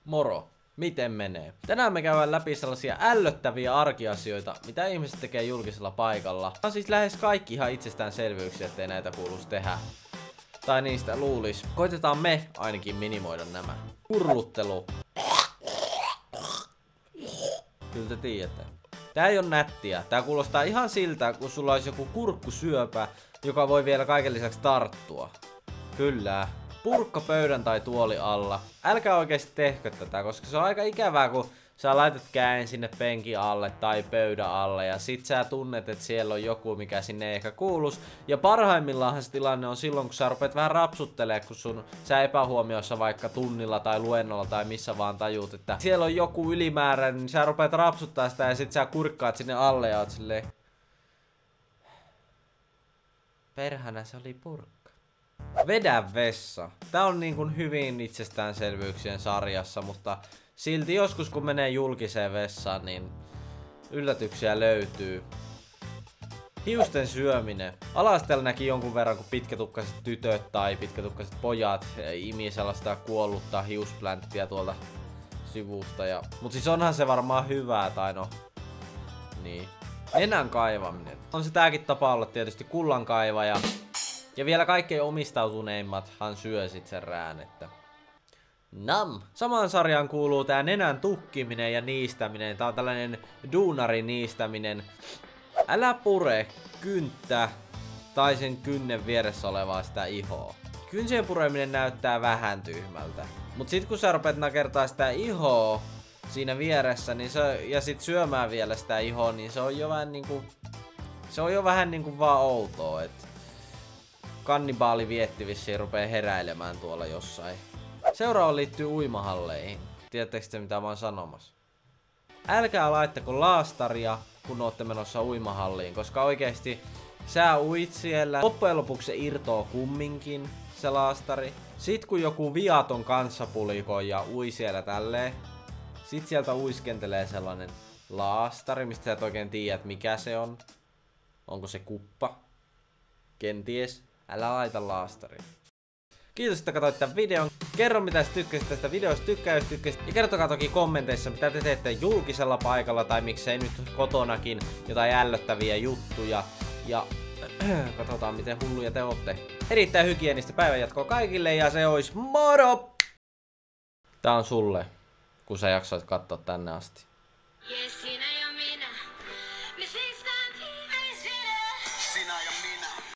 Moro! Miten menee? Tänään me käydään läpi sellaisia ällöttäviä arkiasioita, mitä ihmiset tekee julkisella paikalla. On siis lähes kaikki ihan itsestäänselvyyksiä, ettei näitä kuuluisi tehdä. Tai niistä luulis. Koitetaan me ainakin minimoida nämä. Kurluttelu. Kyllä te tiedätte. Tää ei oo nättiä. Tää kuulostaa ihan siltä, kun sulla olisi joku kurkkusyöpä, joka voi vielä kaiken lisäksi tarttua. Kyllä. Purkka pöydän tai tuoli alla. Älkää oikeesti tehkö tätä, koska se on aika ikävää, kun sä laitat käen sinne penkin alle tai pöydän alle ja sit sä tunnet, että siellä on joku, mikä sinne ei ehkä kuulus. Ja parhaimmillaanhan se tilanne on silloin, kun sä rupeat vähän rapsuttelemaan, kun sä epähuomioissa vaikka tunnilla tai luennolla tai missä vaan tajuut, että siellä on joku ylimääräinen, niin sä rupeat rapsuttaa sitä ja sit sä kurkkaat sinne alle ja oot silleen... Perhana, se oli purkka. Vedä vessa. Tää on niin kuin hyvin itsestäänselvyyksien sarjassa, mutta silti joskus kun menee julkiseen vessaan, niin yllätyksiä löytyy. Hiusten syöminen. Ala-asteella näki jonkun verran, kun pitkätukkaiset tytöt tai pitkätukkaiset pojat imi sellaista kuollutta hiusplänttiä tuolta sivusta. Mut siis onhan se varmaan hyvää, tai no... Niin. Nenän kaivaminen. On se tääkin tapa olla tietysti kullankaivaja. Ja vielä kaikkein omistautuneimmathan syö sit sen räännettä. Nam! Samaan sarjaan kuuluu tää nenän tukkiminen ja niistäminen. Tää on tällainen duunarin niistäminen. Älä pure kynttä tai sen kynnen vieressä olevaa sitä ihoa. Kynsien pureminen näyttää vähän tyhmältä. Mut sit kun sä rupeat nakertaa sitä ihoa siinä vieressä, niin ja sit syömään vielä sitä ihoa, niin se on jo vähän niinku... Se on jo vähän niinku vaan outoa, et... Kannibaali vietti vissiin rupee heräilemään tuolla jossain. Seuraava liittyy uimahalleihin. Tiedättekö te mitä mä oon sanomassa? Älkää laittako laastaria, kun ootte menossa uimahalliin, koska oikeesti sä uit siellä. Loppujen lopuksi se irtoo kumminkin, se laastari. Sit kun joku viaton kanssapulikoi ja ui siellä tälleen, sit sieltä uiskentelee sellainen laastari, mistä sä et oikein tiedä, mikä se on. Onko se kuppa? Kenties. Älä laita laastaria. Kiitos, että katsoit tämän videon. Kerro mitä sä tykkäsit tästä videosta, tykkää jos tykkäsit. Ja kertokaa toki kommenteissa mitä te teette julkisella paikalla tai miksei nyt kotonakin jotain ällöttäviä juttuja. Ja katsotaan miten hulluja te ootte. Erittäin hygienistä päivänjatkoa kaikille ja se ois moro! Tää on sulle, kun sä jaksoit katsoa tänne asti. Yes, sinä ja minä. Me seistään viimeisenä. Sinä ja minä.